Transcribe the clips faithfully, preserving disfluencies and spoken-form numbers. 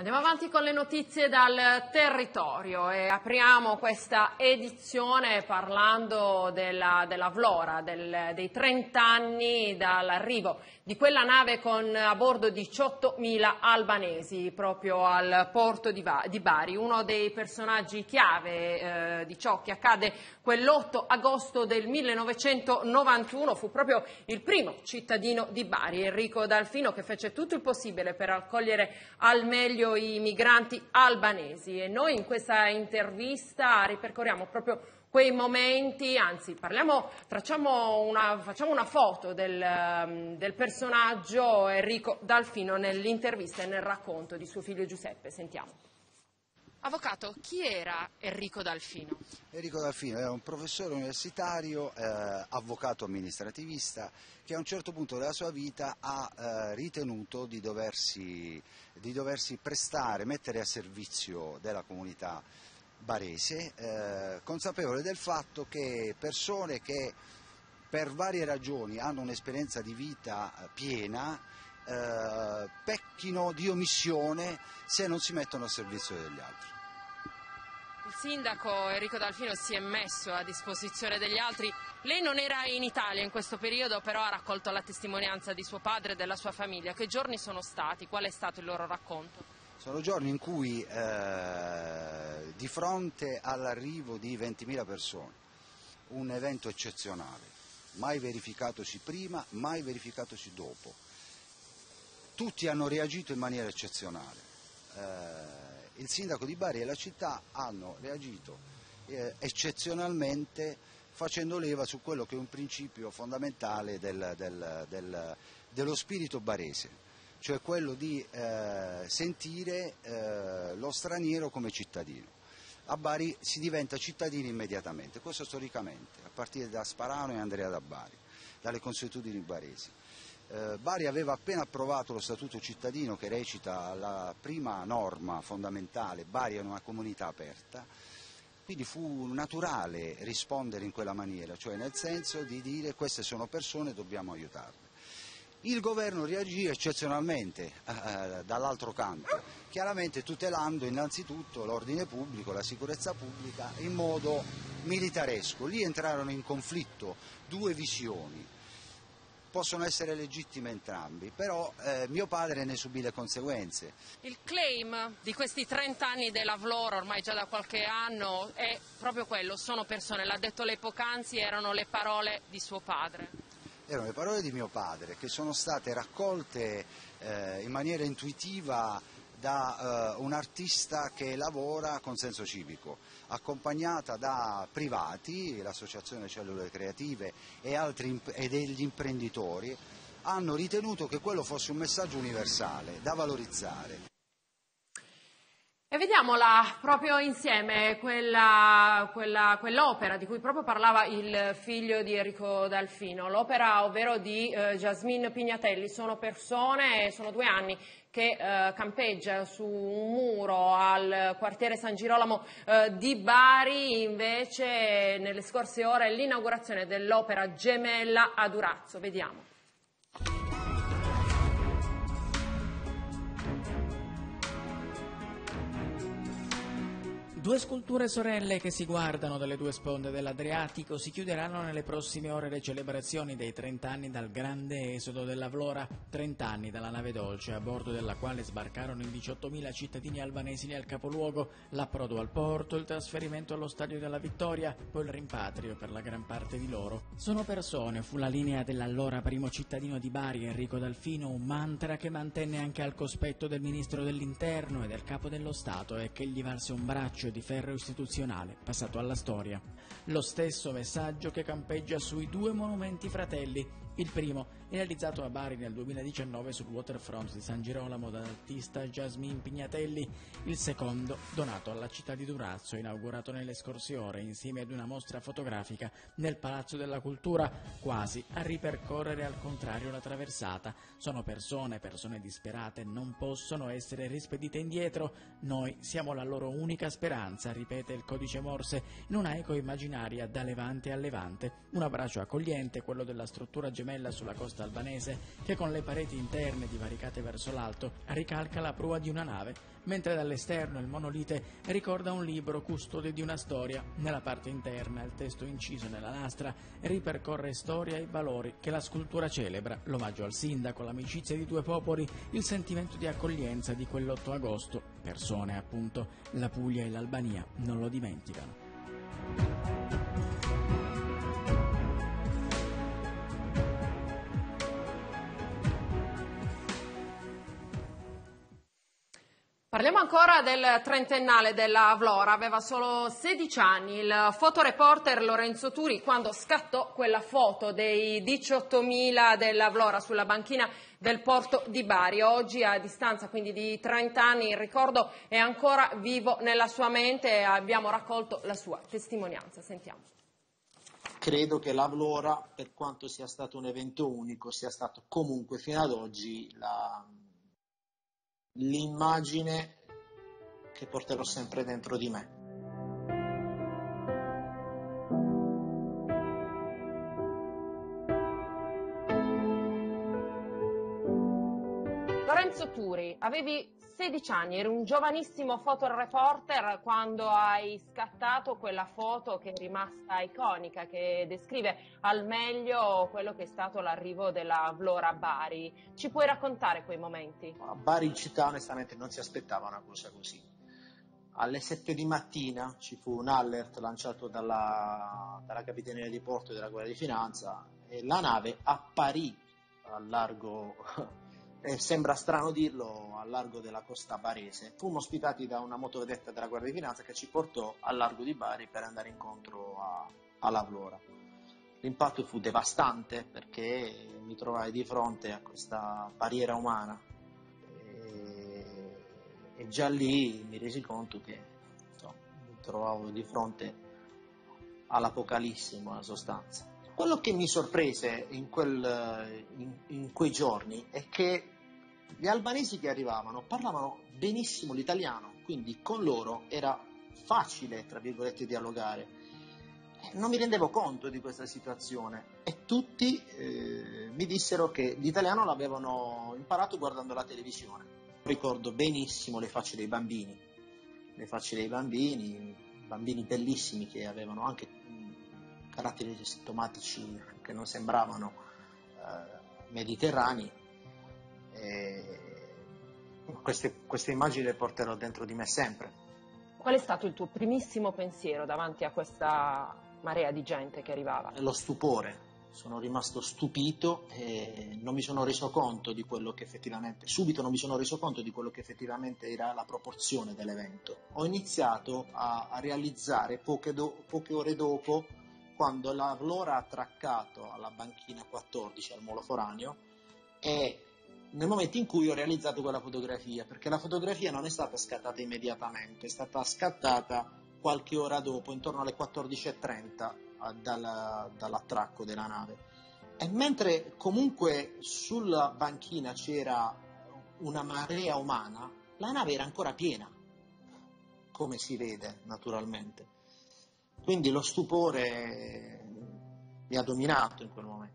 Andiamo avanti con le notizie dal territorio e apriamo questa edizione parlando della, della Vlora, del, dei trenta anni dall'arrivo di quella nave con a bordo diciottomila albanesi proprio al porto di, di Bari. Uno dei personaggi chiave eh, di ciò che accade quell'otto agosto del millenovecentonovantuno fu proprio il primo cittadino di Bari, Enrico Dalfino, che fece tutto il possibile per accogliere al meglio i migranti albanesi, e noi in questa intervista ripercorriamo proprio quei momenti, anzi parliamo, facciamo una, facciamo una foto del, del personaggio Enrico Dalfino nell'intervista e nel racconto di suo figlio Giuseppe. Sentiamo. Avvocato, chi era Enrico Dalfino? Enrico Dalfino era un professore universitario, eh, avvocato amministrativista, che a un certo punto della sua vita ha eh, ritenuto di doversi, di doversi prestare, mettere a servizio della comunità barese, eh, consapevole del fatto che persone che per varie ragioni hanno un'esperienza di vita piena eh, pecchino di omissione se non si mettono a servizio degli altri. Il sindaco Enrico Dalfino si è messo a disposizione degli altri. Lei non era in Italia in questo periodo, però ha raccolto la testimonianza di suo padre e della sua famiglia. Che giorni sono stati? Qual è stato il loro racconto? Sono giorni in cui eh, di fronte all'arrivo di ventimila persone, un evento eccezionale, mai verificatosi prima, mai verificatosi dopo, tutti hanno reagito in maniera eccezionale. Eh, il sindaco di Bari e la città hanno reagito eh, eccezionalmente, facendo leva su quello che è un principio fondamentale del, del, del, dello spirito barese, cioè quello di eh, sentire eh, lo straniero come cittadino. A Bari si diventa cittadini immediatamente, questo storicamente, a partire da Sparano e Andrea da Bari, dalle consuetudini baresi. Eh, Bari aveva appena approvato lo statuto cittadino che recita la prima norma fondamentale: Bari è una comunità aperta, quindi fu naturale rispondere in quella maniera, cioè nel senso di dire queste sono persone, dobbiamo aiutarle. Il governo reagì eccezionalmente eh, dall'altro canto, chiaramente tutelando innanzitutto l'ordine pubblico, la sicurezza pubblica in modo militaresco. Lì entrarono in conflitto due visioni. Possono essere legittime entrambi, però eh, mio padre ne subì le conseguenze. Il claim di questi trenta anni della Vlora, ormai già da qualche anno, è proprio quello: sono persone, l'ha detto lei poc'anzi, erano le parole di suo padre. Erano le parole di mio padre che sono state raccolte eh, in maniera intuitiva da uh, un artista che lavora con senso civico, accompagnata da privati, l'associazione Cellule Creative e, altri, e degli imprenditori, hanno ritenuto che quello fosse un messaggio universale da valorizzare. E vediamola proprio insieme, quella, quella, quell'opera di cui proprio parlava il figlio di Enrico Dalfino, l'opera ovvero di eh, Jasmine Pignatelli. Sono persone, sono due anni che eh, campeggia su un muro al quartiere San Girolamo eh, di Bari. Invece nelle scorse ore l'inaugurazione dell'opera Gemella a Durazzo. Vediamo. Due sculture sorelle che si guardano dalle due sponde dell'Adriatico. Si chiuderanno nelle prossime ore le celebrazioni dei trenta anni dal grande esodo della Vlora, trenta anni dalla nave dolce a bordo della quale sbarcarono i diciottomila cittadini albanesi nel capoluogo, l'approdo al porto, il trasferimento allo Stadio della Vittoria, poi il rimpatrio per la gran parte di loro. Sono persone, fu la linea dell'allora primo cittadino di Bari, Enrico Dalfino, un mantra che mantenne anche al cospetto del ministro dell'Interno e del capo dello Stato, e che gli valse un braccio di ferro istituzionale passato alla storia. Lo stesso messaggio che campeggia sui due monumenti fratelli. Il primo, realizzato a Bari nel duemiladiciannove sul waterfront di San Girolamo dall'artista Jasmine Pignatelli, il secondo donato alla città di Durazzo, inaugurato nelle scorse ore insieme ad una mostra fotografica nel Palazzo della Cultura, quasi a ripercorrere al contrario la traversata. Sono persone, persone disperate, non possono essere rispedite indietro, noi siamo la loro unica speranza, ripete il codice Morse in una eco immaginaria da levante a levante. Un abbraccio accogliente, quello della struttura gemella sulla costa albanese che con le pareti interne divaricate verso l'alto ricalca la prua di una nave, mentre dall'esterno il monolite ricorda un libro custode di una storia. Nella parte interna il testo inciso nella lastra ripercorre storia e valori che la scultura celebra, l'omaggio al sindaco, l'amicizia di due popoli, il sentimento di accoglienza di quell'otto agosto. Persone, appunto, la Puglia e l'Albania non lo dimenticano. Parliamo ancora del trentennale della Vlora, aveva solo sedici anni il fotoreporter Lorenzo Turi quando scattò quella foto dei diciottomila della Vlora sulla banchina del porto di Bari. Oggi, a distanza quindi di trenta anni, il ricordo è ancora vivo nella sua mente e abbiamo raccolto la sua testimonianza. Sentiamo. Credo che la Vlora, per quanto sia stato un evento unico, sia stato comunque fino ad oggi la... l'immagine che porterò sempre dentro di me. Lorenzo Turi, avevi sedici anni, eri un giovanissimo fotoreporter quando hai scattato quella foto che è rimasta iconica, che descrive al meglio quello che è stato l'arrivo della Vlora a Bari. Ci puoi raccontare quei momenti? A Bari città onestamente non si aspettava una cosa così. Alle sette di mattina ci fu un alert lanciato dalla, dalla Capitaneria di Porto e della Guardia di Finanza e la nave apparì al largo... Eh, sembra strano dirlo, al largo della costa barese. Fummo ospitati da una motovedetta della Guardia di Finanza che ci portò al largo di Bari per andare incontro a, alla Vlora. L'impatto fu devastante perché mi trovai di fronte a questa barriera umana e, e già lì mi resi conto che no, mi trovavo di fronte all'apocalisse in buona sostanza. Quello che mi sorprese in, quel, in, in quei giorni è che gli albanesi che arrivavano parlavano benissimo l'italiano, quindi con loro era facile, tra virgolette, dialogare. Non mi rendevo conto di questa situazione e tutti eh, mi dissero che l'italiano l'avevano imparato guardando la televisione. Ricordo benissimo le facce dei bambini, le facce dei bambini, bambini bellissimi che avevano anche caratteri stomatici che non sembravano eh, mediterranei. E queste, queste immagini le porterò dentro di me sempre. Qual è stato il tuo primissimo pensiero davanti a questa marea di gente che arrivava? Lo stupore. Sono rimasto stupito e non mi sono reso conto di quello che effettivamente, subito non mi sono reso conto di quello che effettivamente era la proporzione dell'evento. Ho iniziato a, a realizzare poche, do, poche ore dopo, quando la Vlora ha attraccato alla banchina quattordici al Molo Foranio e nel momento in cui ho realizzato quella fotografia, perché la fotografia non è stata scattata immediatamente, è stata scattata qualche ora dopo, intorno alle quattordici e trenta dalla, dall'attracco della nave. E mentre comunque sulla banchina c'era una marea umana, la nave era ancora piena, come si vede naturalmente. Quindi lo stupore mi ha dominato in quel momento.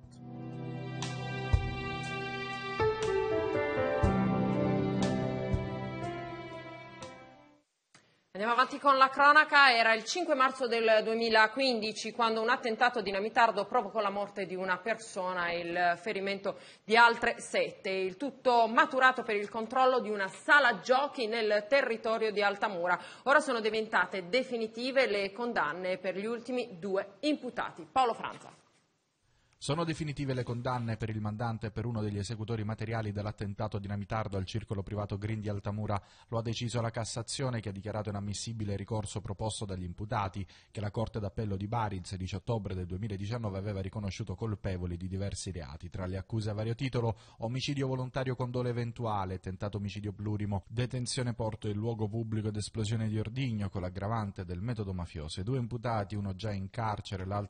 Andiamo avanti con la cronaca. Era il cinque marzo del duemilaquindici quando un attentato dinamitardo provocò la morte di una persona e il ferimento di altre sette. Il tutto maturato per il controllo di una sala giochi nel territorio di Altamura. Ora sono diventate definitive le condanne per gli ultimi due imputati. Paolo Franza. Sono definitive le condanne per il mandante e per uno degli esecutori materiali dell'attentato dinamitardo al circolo privato Green di Altamura. Lo ha deciso la Cassazione, che ha dichiarato inammissibile il ricorso proposto dagli imputati, che la Corte d'Appello di Bari il sedici ottobre del duemiladiciannove aveva riconosciuto colpevoli di diversi reati. Tra le accuse a vario titolo: omicidio volontario con dolo eventuale, tentato omicidio plurimo, detenzione porto in luogo pubblico ed esplosione di ordigno con l'aggravante del metodo mafioso. I due imputati, uno già in carcere, l'altro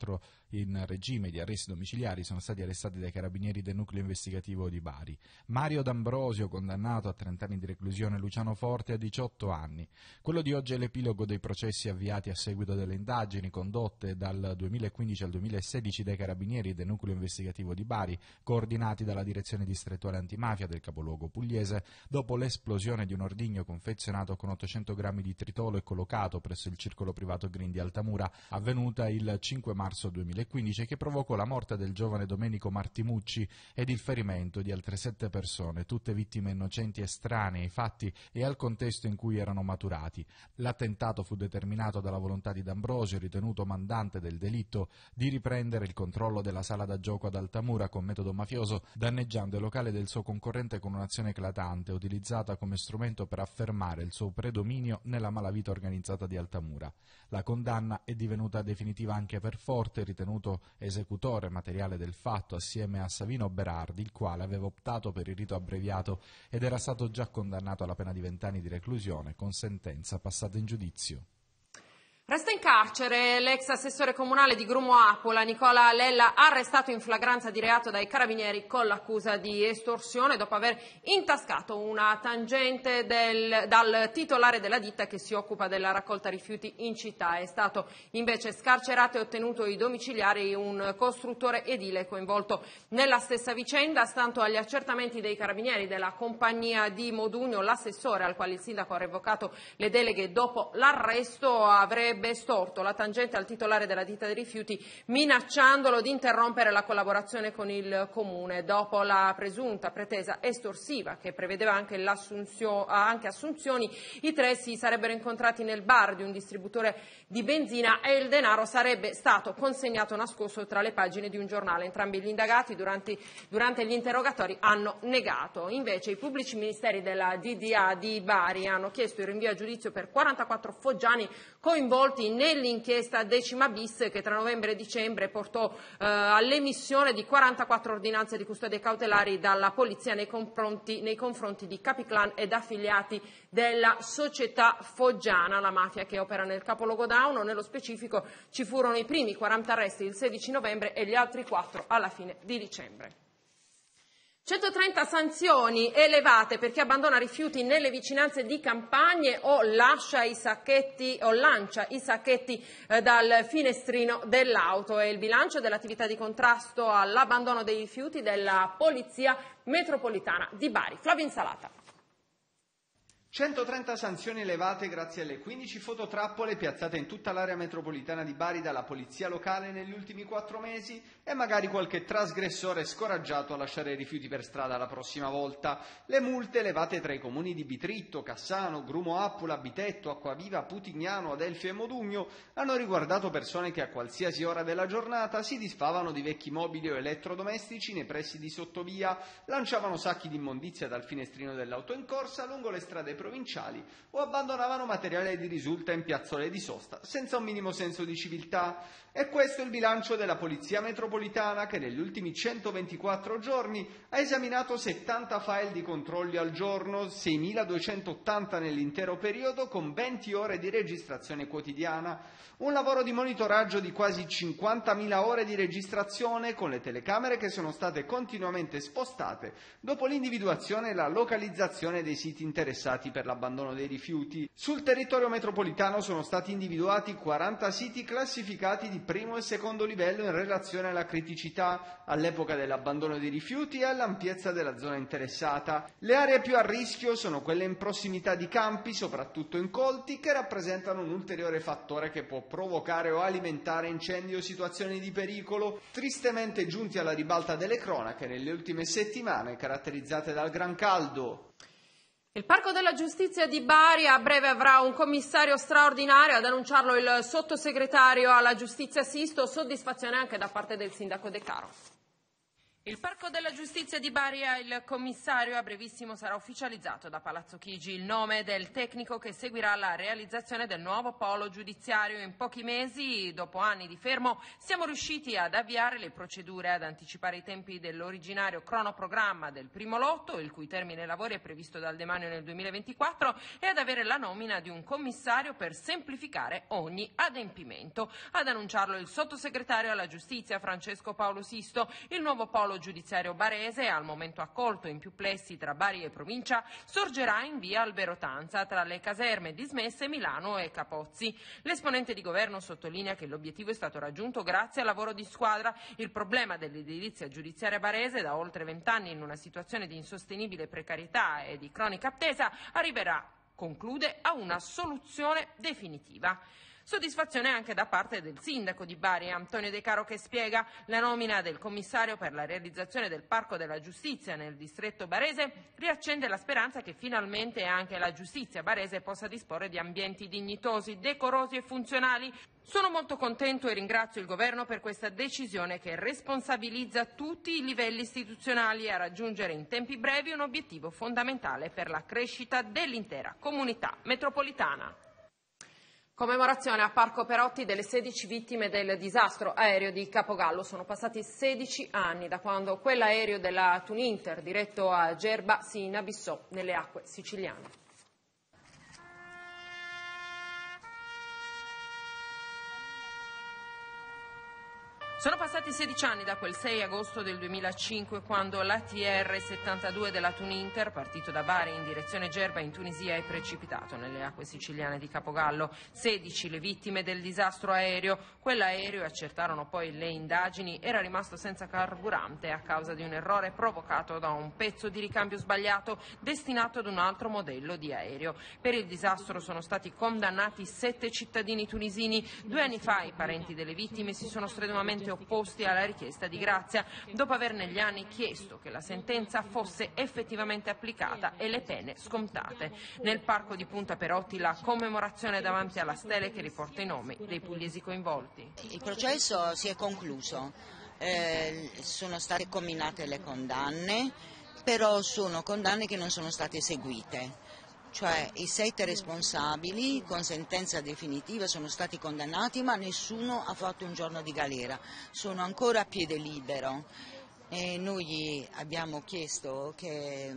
in regime di arresti domiciliari sono stati arrestati dai carabinieri del nucleo investigativo di Bari. Mario D'Ambrosio, condannato a trenta anni di reclusione, Luciano Forte a diciotto anni. Quello di oggi è l'epilogo dei processi avviati a seguito delle indagini condotte dal duemilaquindici al duemilasedici dai carabinieri del nucleo investigativo di Bari, coordinati dalla direzione distrettuale antimafia del capoluogo pugliese, dopo l'esplosione di un ordigno confezionato con ottocento grammi di tritolo e collocato presso il circolo privato Green di Altamura, avvenuta il cinque marzo duemilaquindici, che provocò la morte del giovane Domenico Martimucci ed il ferimento di altre sette persone, tutte vittime innocenti estranee ai fatti e al contesto in cui erano maturati. L'attentato fu determinato dalla volontà di D'Ambrosio, ritenuto mandante del delitto, di riprendere il controllo della sala da gioco ad Altamura con metodo mafioso, danneggiando il locale del suo concorrente con un'azione eclatante, utilizzata come strumento per affermare il suo predominio nella malavita organizzata di Altamura. La condanna è divenuta definitiva anche per Forte, ritenuto esecutore materiale del fatto assieme a Savino Berardi, il quale aveva optato per il rito abbreviato ed era stato già condannato alla pena di vent'anni di reclusione con sentenza passata in giudizio. Resta in carcere l'ex assessore comunale di Grumo Apola, Nicola Lella, arrestato in flagranza di reato dai carabinieri con l'accusa di estorsione dopo aver intascato una tangente del, dal titolare della ditta che si occupa della raccolta rifiuti in città. È stato invece scarcerato e ottenuto i domiciliari un costruttore edile coinvolto nella stessa vicenda. Stando agli accertamenti dei carabinieri della compagnia di Modugno, l'assessore, al quale il sindaco ha revocato le deleghe dopo l'arresto, avrebbe estorto la tangente al titolare della ditta dei rifiuti, minacciandolo di interrompere la collaborazione con il comune. Dopo la presunta pretesa estorsiva, che prevedeva anche, anche assunzioni, i tre si sarebbero incontrati nel bar di un distributore di benzina e il denaro sarebbe stato consegnato nascosto tra le pagine di un giornale. Entrambi gli indagati durante, durante gli interrogatori hanno negato. Invece i pubblici ministeri della D D A di Bari hanno chiesto il rinvio a giudizio per quarantaquattro foggiani coinvolti nell'inchiesta decima bis che tra novembre e dicembre portò eh, all'emissione di quarantaquattro ordinanze di custodia cautelari dalla polizia nei confronti, nei confronti di capiclan ed affiliati della società foggiana, la mafia che opera nel capoluogo d'Auno. Nello specifico ci furono i primi quaranta arresti il sedici novembre e gli altri quattro alla fine di dicembre. centotrenta sanzioni elevate per chi abbandona rifiuti nelle vicinanze di campagne o lascia i sacchetti o lancia i sacchetti eh, dal finestrino dell'auto. È il bilancio dell'attività di contrasto all'abbandono dei rifiuti della Polizia Metropolitana di Bari. Flavio Insalata. centotrenta sanzioni elevate grazie alle quindici fototrappole piazzate in tutta l'area metropolitana di Bari dalla polizia locale negli ultimi quattro mesi e magari qualche trasgressore scoraggiato a lasciare i rifiuti per strada la prossima volta. Le multe elevate tra i comuni di Bitritto, Cassano, Grumo Appola, Bitetto, Acquaviva, Putignano, Adelfio e Modugno hanno riguardato persone che a qualsiasi ora della giornata si disfavano di vecchi mobili o elettrodomestici nei pressi di sottovia, lanciavano sacchi di immondizia dal finestrino dell'auto in corsa lungo le strade provinciali o abbandonavano materiale di risulta in piazzole di sosta senza un minimo senso di civiltà. E questo è il bilancio della Polizia Metropolitana, che negli ultimi centoventiquattro giorni ha esaminato settanta file di controlli al giorno, seimiladuecentottanta nell'intero periodo, con venti ore di registrazione quotidiana. Un lavoro di monitoraggio di quasi cinquantamila ore di registrazione, con le telecamere che sono state continuamente spostate dopo l'individuazione e la localizzazione dei siti interessati per l'abbandono dei rifiuti. Sul territorio metropolitano sono stati individuati quaranta siti classificati di primo e secondo livello in relazione alla criticità, all'epoca dell'abbandono dei rifiuti e all'ampiezza della zona interessata. Le aree più a rischio sono quelle in prossimità di campi, soprattutto incolti, che rappresentano un ulteriore fattore che può provocare o alimentare incendi o situazioni di pericolo, tristemente giunti alla ribalta delle cronache nelle ultime settimane, caratterizzate dal gran caldo. Il Parco della Giustizia di Bari a breve avrà un commissario straordinario, ad annunciarlo il sottosegretario alla Giustizia Sisto, soddisfazione anche da parte del sindaco De Caro. Il Parco della Giustizia di Bari ha il commissario, a brevissimo sarà ufficializzato da Palazzo Chigi il nome del tecnico che seguirà la realizzazione del nuovo polo giudiziario. In pochi mesi, dopo anni di fermo, siamo riusciti ad avviare le procedure, ad anticipare i tempi dell'originario cronoprogramma del primo lotto, il cui termine lavori è previsto dal demanio nel duemilaventiquattro, e ad avere la nomina di un commissario per semplificare ogni adempimento. Ad annunciarlo il sottosegretario alla giustizia Francesco Paolo Sisto. Il nuovo polo giudiziario barese, al momento accolto in più plessi tra Bari e provincia, sorgerà in via Alberotanza tra le caserme dismesse Milano e Capozzi. L'esponente di governo sottolinea che l'obiettivo è stato raggiunto grazie al lavoro di squadra. Il problema dell'edilizia giudiziaria barese, da oltre vent'anni in una situazione di insostenibile precarietà e di cronica attesa, arriverà, conclude, a una soluzione definitiva. Soddisfazione anche da parte del sindaco di Bari, Antonio De Caro, che spiega: la nomina del commissario per la realizzazione del Parco della Giustizia nel distretto barese riaccende la speranza che finalmente anche la giustizia barese possa disporre di ambienti dignitosi, decorosi e funzionali. Sono molto contento e ringrazio il governo per questa decisione che responsabilizza tutti i livelli istituzionali a raggiungere in tempi brevi un obiettivo fondamentale per la crescita dell'intera comunità metropolitana. Commemorazione a Parco Perotti delle sedici vittime del disastro aereo di Capogallo. Sono passati sedici anni da quando quell'aereo della Tuninter diretto a Gerba si inabissò nelle acque siciliane. Sono passati sedici anni da quel sei agosto del duemilacinque, quando l'A T R settantadue della Tuninter, partito da Bari in direzione Gerba in Tunisia, è precipitato nelle acque siciliane di Capogallo. sedici le vittime del disastro aereo. Quell'aereo, accertarono poi le indagini, era rimasto senza carburante a causa di un errore provocato da un pezzo di ricambio sbagliato destinato ad un altro modello di aereo. Per il disastro sono stati condannati sette cittadini tunisini. Due anni fa i parenti delle vittime si sono strenuamente opposti alla richiesta di grazia, dopo aver negli anni chiesto che la sentenza fosse effettivamente applicata e le pene scontate. Nel parco di Punta Perotti la commemorazione davanti alla stele che riporta i nomi dei pugliesi coinvolti. Il processo si è concluso, eh, sono state comminate le condanne, però sono condanne che non sono state eseguite. Cioè i sette responsabili con sentenza definitiva sono stati condannati, ma nessuno ha fatto un giorno di galera, sono ancora a piede libero e noi abbiamo chiesto che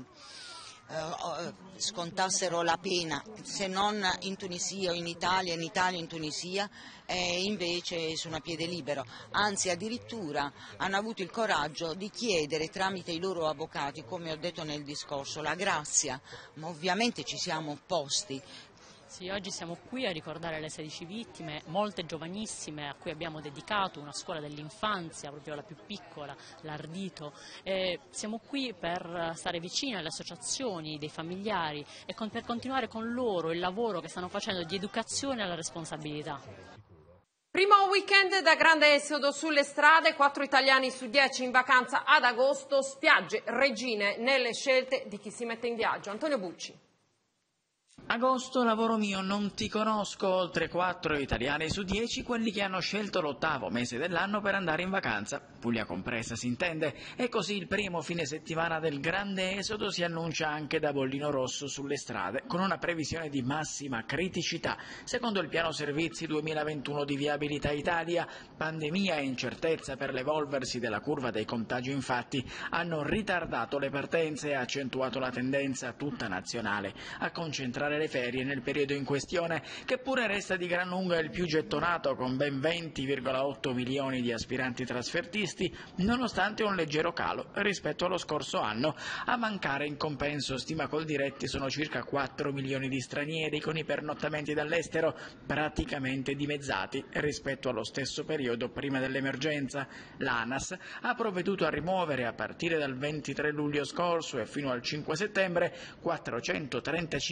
eh, scontassero la pena, se non in Tunisia o in Italia, in Italia o in Tunisia, e invece sono a piede libero, anzi addirittura hanno avuto il coraggio di chiedere tramite i loro avvocati, come ho detto nel discorso, la grazia, ma ovviamente ci siamo opposti. Sì, oggi siamo qui a ricordare le sedici vittime, molte giovanissime, a cui abbiamo dedicato una scuola dell'infanzia, proprio la più piccola, l'Ardito. E siamo qui per stare vicini alle associazioni, dei familiari e con, per continuare con loro il lavoro che stanno facendo di educazione alla responsabilità. Primo weekend da grande esodo sulle strade, quattro italiani su dieci in vacanza ad agosto, spiagge regine nelle scelte di chi si mette in viaggio. Antonio Bucci. Agosto, lavoro mio, non ti conosco, oltre quattro italiani su dieci quelli che hanno scelto l'ottavo mese dell'anno per andare in vacanza, Puglia compresa si intende, e così il primo fine settimana del grande esodo si annuncia anche da bollino rosso sulle strade, con una previsione di massima criticità. Secondo il piano servizi duemilaventuno di Viabilità Italia, pandemia e incertezza per l'evolversi della curva dei contagi infatti hanno ritardato le partenze e accentuato la tendenza tutta nazionale a concentrare le ferie nel periodo in questione, che pure resta di gran lunga il più gettonato, con ben venti virgola otto milioni di aspiranti trasfertisti, nonostante un leggero calo rispetto allo scorso anno. A mancare in compenso, stima Coldiretti, sono circa quattro milioni di stranieri, con i pernottamenti dall'estero praticamente dimezzati rispetto allo stesso periodo prima dell'emergenza. L'ANAS ha provveduto a rimuovere a partire dal ventitré luglio scorso e fino al cinque settembre quattrocentotrentacinque cantieri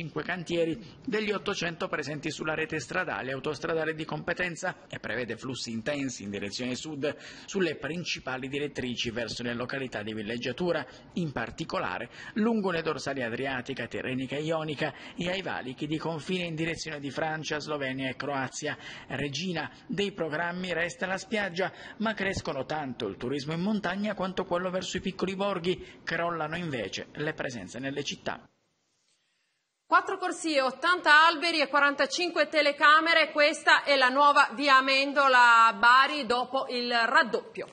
cantieri degli ottocento presenti sulla rete stradale e autostradale di competenza e prevede flussi intensi in direzione sud sulle principali direttrici verso le località di villeggiatura, in particolare lungo le dorsali adriatica, tirrenica e ionica e ai valichi di confine in direzione di Francia, Slovenia e Croazia. Regina dei programmi resta la spiaggia, ma crescono tanto il turismo in montagna quanto quello verso i piccoli borghi, crollano invece le presenze nelle città. Quattro corsie, ottanta alberi e quarantacinque telecamere, questa è la nuova via Amendola a Bari dopo il raddoppio.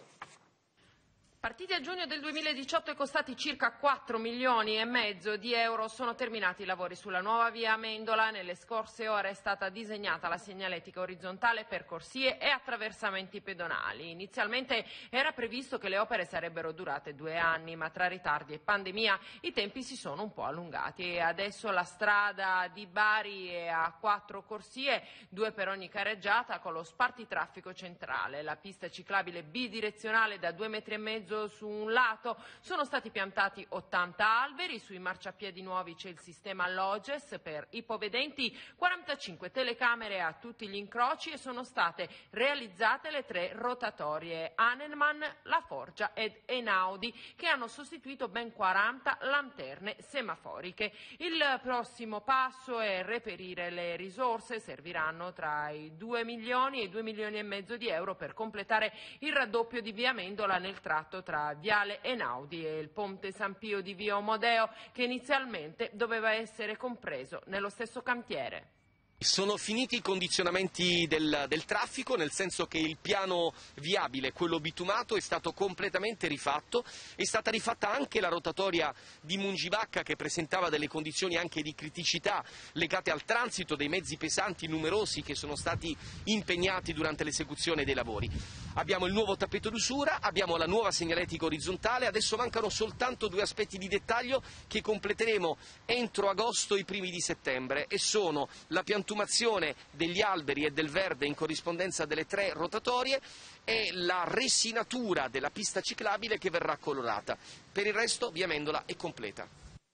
Partiti a giugno del duemiladiciotto e costati circa quattro milioni e mezzo di euro, sono terminati i lavori sulla nuova via Amendola. Nelle scorse ore è stata disegnata la segnaletica orizzontale per corsie e attraversamenti pedonali. Inizialmente era previsto che le opere sarebbero durate due anni, ma tra ritardi e pandemia i tempi si sono un po' allungati e adesso la strada di Bari è a quattro corsie, due per ogni carreggiata, con lo spartitraffico centrale. La pista ciclabile bidirezionale da due metri e mezzo su un lato, sono stati piantati ottanta alberi, sui marciapiedi nuovi c'è il sistema Loges per ipovedenti, quarantacinque telecamere a tutti gli incroci e sono state realizzate le tre rotatorie Hanelman, La Forgia ed Einaudi che hanno sostituito ben quaranta lanterne semaforiche. Il prossimo passo è reperire le risorse, serviranno tra i due milioni e i due milioni e mezzo di euro per completare il raddoppio di via Amendola nel tratto tra Viale Einaudi e il Ponte San Pio di via Omodeo, che inizialmente doveva essere compreso nello stesso cantiere. Sono finiti i condizionamenti del, del traffico, nel senso che il piano viabile, quello bitumato, è stato completamente rifatto. È stata rifatta anche la rotatoria di Mungivacca, che presentava delle condizioni anche di criticità legate al transito dei mezzi pesanti numerosi che sono stati impegnati durante l'esecuzione dei lavori. Abbiamo il nuovo tappeto d'usura, abbiamo la nuova segnaletica orizzontale, adesso mancano soltanto due aspetti di dettaglio che completeremo entro agosto e i primi di settembre, e sono la piantumazione degli alberi e del verde in corrispondenza delle tre rotatorie e la resinatura della pista ciclabile che verrà colorata. Per il resto via Amendola è completa.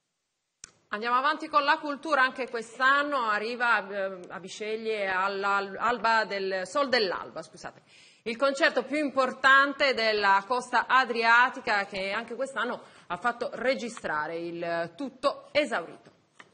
Andiamo avanti con la cultura, anche quest'anno arriva a Bisceglie all'alba del Sol dell'Alba, scusate. Il concerto più importante della costa adriatica, che anche quest'anno ha fatto registrare il tutto esaurito.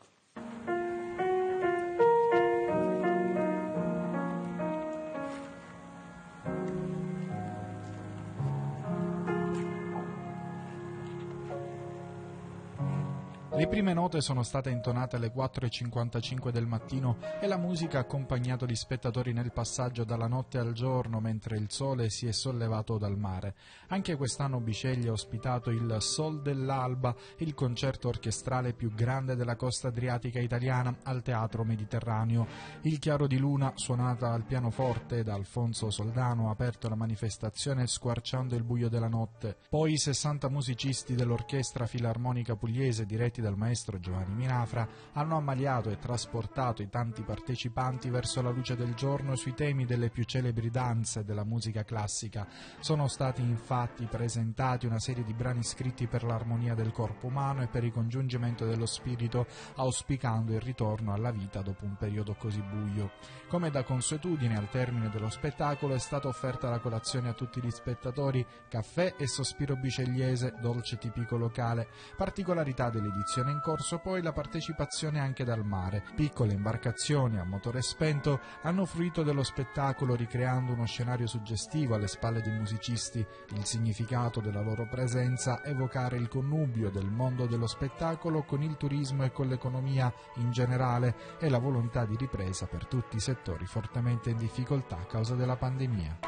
Le prime note sono state intonate alle quattro e cinquantacinque del mattino e la musica ha accompagnato gli spettatori nel passaggio dalla notte al giorno mentre il sole si è sollevato dal mare. Anche quest'anno Bisceglie ha ospitato il Sol dell'Alba, il concerto orchestrale più grande della costa adriatica italiana al Teatro Mediterraneo. Il Chiaro di Luna, suonata al pianoforte da Alfonso Soldano, ha aperto la manifestazione squarciando il buio della notte. Poi i sessanta musicisti dell'Orchestra Filarmonica Pugliese, diretti dal maestro Giovanni Minafra, hanno ammaliato e trasportato i tanti partecipanti verso la luce del giorno sui temi delle più celebri danze della musica classica. Sono stati infatti presentati una serie di brani scritti per l'armonia del corpo umano e per il congiungimento dello spirito, auspicando il ritorno alla vita dopo un periodo così buio. Come da consuetudine, al termine dello spettacolo è stata offerta la colazione a tutti gli spettatori, caffè e sospiro biscegliese, dolce tipico locale. Particolarità dell'edizione in corso poi la partecipazione anche dal mare. Piccole imbarcazioni a motore spento hanno fruito dello spettacolo, ricreando uno scenario suggestivo alle spalle dei musicisti. Il significato della loro presenza è evocare il connubio del mondo dello spettacolo con il turismo e con l'economia in generale e la volontà di ripresa per tutti i settori fortemente in difficoltà a causa della pandemia.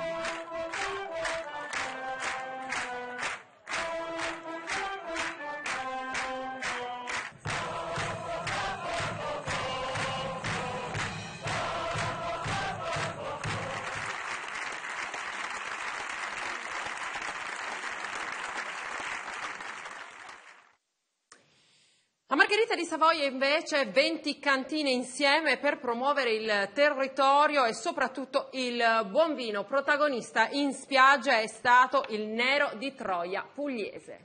A Margherita di Savoia invece venti cantine insieme per promuovere il territorio e soprattutto il buon vino. Protagonista in spiaggia è stato il Nero di Troia pugliese.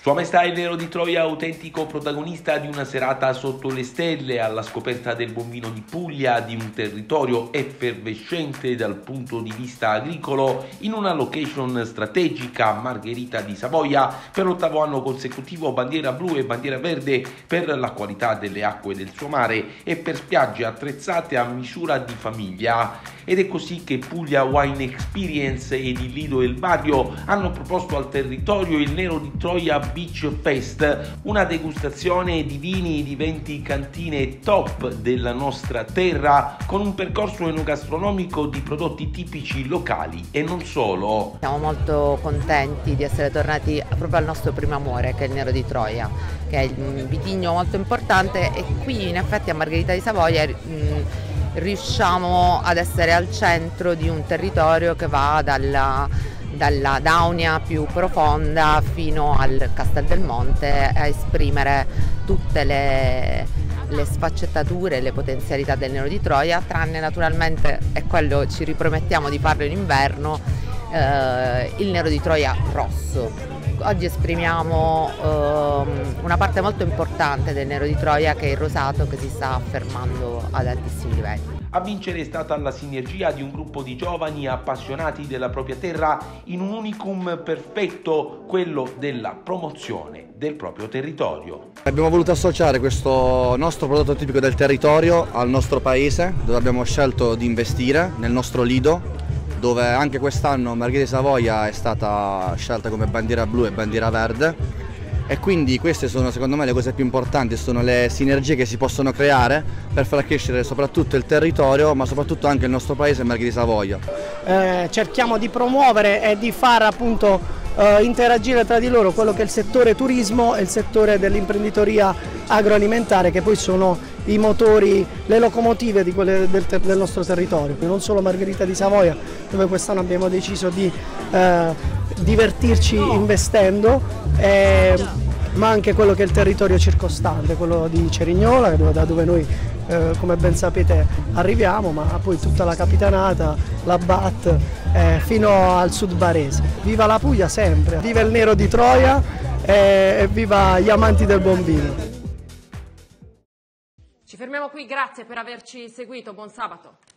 Sua Maestà il Nero di Troia, autentico protagonista di una serata sotto le stelle, alla scoperta del buon vino di Puglia, di un territorio effervescente dal punto di vista agricolo, in una location strategica, Margherita di Savoia, per l'ottavo anno consecutivo bandiera blu e bandiera verde per la qualità delle acque del suo mare e per spiagge attrezzate a misura di famiglia. Ed è così che Puglia Wine Experience ed il Lido e il Barrio hanno proposto al territorio il Nero di Troia Beach Fest, una degustazione di vini di venti cantine top della nostra terra, con un percorso enogastronomico di prodotti tipici locali e non solo. Siamo molto contenti di essere tornati proprio al nostro primo amore, che è il Nero di Troia, che è un vitigno molto importante, e qui in effetti a Margherita di Savoia mh, riusciamo ad essere al centro di un territorio che va dalla, dalla Daunia più profonda fino al Castel del Monte, a esprimere tutte le, le sfaccettature, le potenzialità del Nero di Troia, tranne naturalmente, e quello ci ripromettiamo di farlo in inverno, eh, il Nero di Troia rosso. Oggi esprimiamo um, una parte molto importante del Nero di Troia, che è il rosato, che si sta affermando ad altissimi livelli. A vincere è stata la sinergia di un gruppo di giovani appassionati della propria terra in un unicum perfetto, quello della promozione del proprio territorio. Abbiamo voluto associare questo nostro prodotto tipico del territorio al nostro paese, dove abbiamo scelto di investire nel nostro lido, dove anche quest'anno Margherita di Savoia è stata scelta come bandiera blu e bandiera verde, e quindi queste sono secondo me le cose più importanti, sono le sinergie che si possono creare per far crescere soprattutto il territorio, ma soprattutto anche il nostro paese e Margherita di Savoia. Eh, cerchiamo di promuovere e di far appunto eh, interagire tra di loro quello che è il settore turismo e il settore dell'imprenditoria agroalimentare, che poi sono i motori, le locomotive di quelle del, del nostro territorio. Non solo Margherita di Savoia, dove quest'anno abbiamo deciso di eh, divertirci investendo, eh, ma anche quello che è il territorio circostante, quello di Cerignola, da dove noi eh, come ben sapete arriviamo, ma poi tutta la Capitanata, la B A T, eh, fino al sud barese. Viva la Puglia sempre, viva il Nero di Troia eh, e viva gli amanti del buon vino. Ci fermiamo qui, grazie per averci seguito, buon sabato.